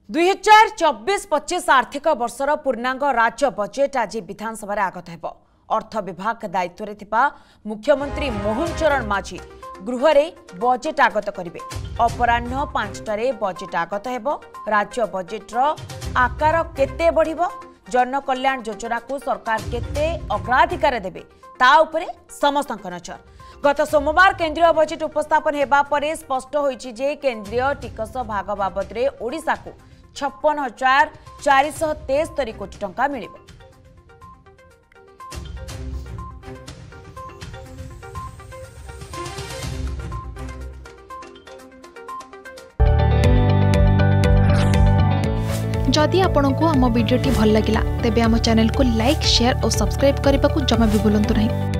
2024-25 आर्थिक वर्षर पूर्णांग राज्य बजेट आज विधानसभा आगत हेब। अर्थ विभाग दायित्व रे थिबा मुख्यमंत्री मोहन चरण माझी गृह रे बजेट आगत करिवे। अपराह्न 5टारे बजेट आगत हेब। राज्य बजेटर आकार केते बढ़िबो, जन कल्याण योजना को सरकार केते अग्राधिकार देबे ता उपरे समस्तक नजर। गत सोमवार केंद्रीय बजेट उपस्थापन हेबा परे स्पष्ट होईछि जे केंद्रीय टिकस भाग बाबद रे ओडिसा को 56,473 कोटी टंका मिलिबो। जदि आपंक आम भिडी भल लगा तेब आम चैनल को लाइक, शेयर और सब्सक्राइब करने को जमा भी भूलु नहीं।